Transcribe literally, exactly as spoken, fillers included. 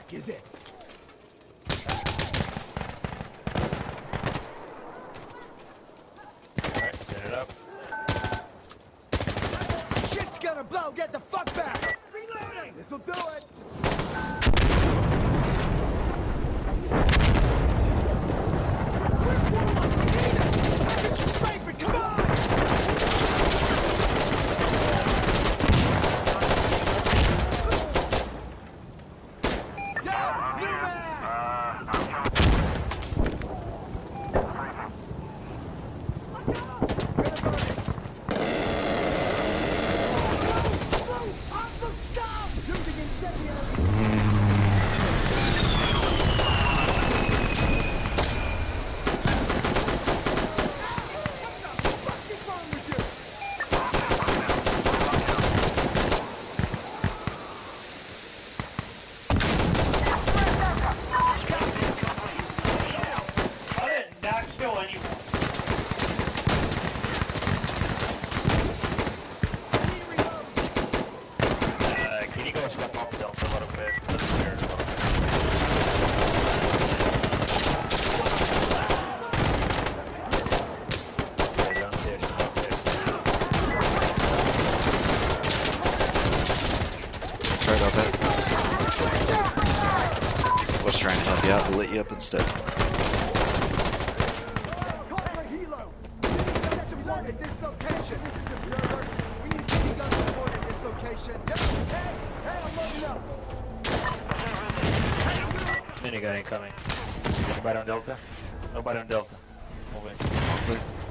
fuck is it? Alright, set it up. Shit's gonna blow! Get the fuck back! Reloading! This'll do it! Strafe it! Come on! Yo! New man! Sorry about that. Was trying to help you out, but lit you up instead. Minigun incoming. Nobody on Delta? Nobody on Delta. Moving.